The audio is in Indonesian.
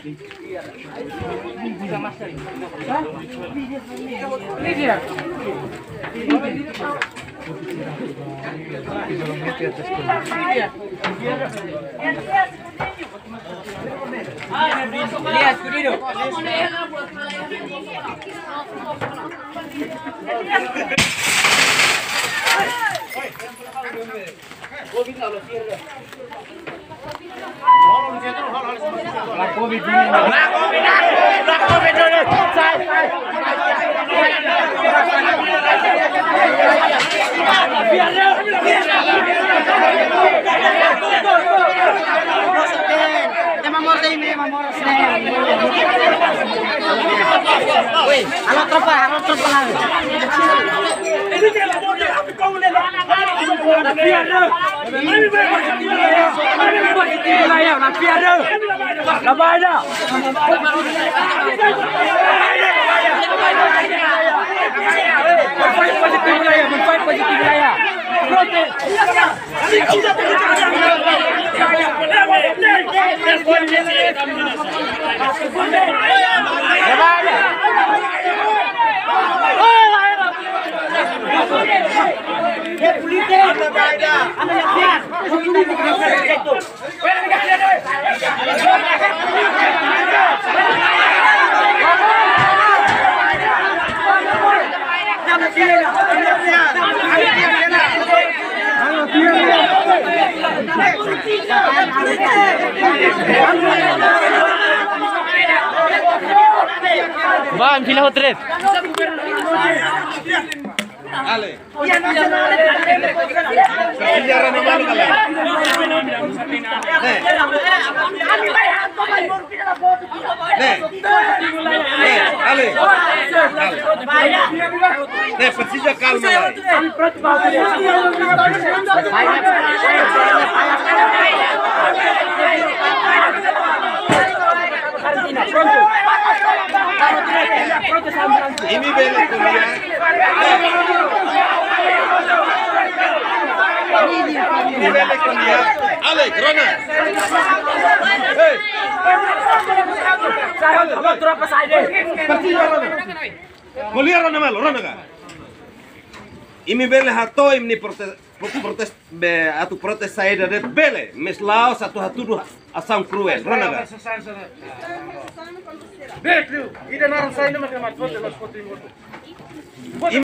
Lihat, kudido. Halo tropa lang. Bang, sila hotret. Ale. Sejarah nomor kali. Ale. Persija kalma. Ini beli kuliah. Ini beli kuliah. Ale, Rona. Hey. Saya tropa saya. Persija Rona. Kuliah Rona malo, Rona ka. Ini beli hato ini protes be atu protes saya dari beli meslao satu hatu asam cruel, Rona ka. Ide naran sai nama kemat foto los foto.